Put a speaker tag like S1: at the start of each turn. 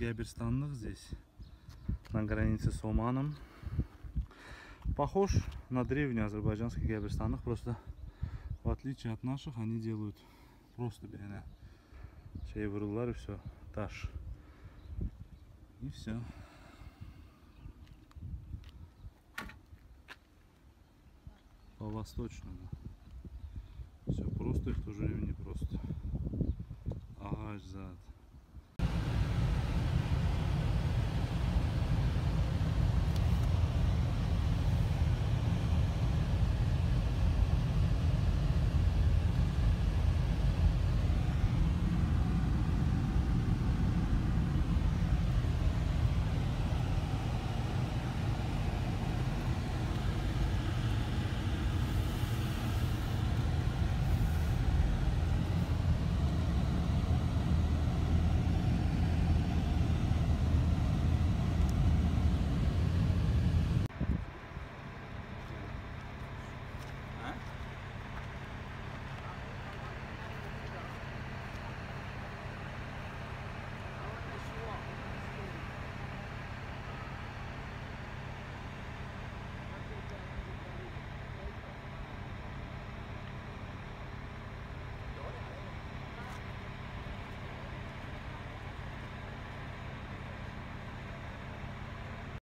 S1: гяберстанных здесь, на границе с Оманом. Похож на древний азербайджанский гяберстанных, просто в отличие от наших они делают просто берега. Вырылар и все, таш. И все. По-восточному. Все просто и в то же время не просто. Ага, зад.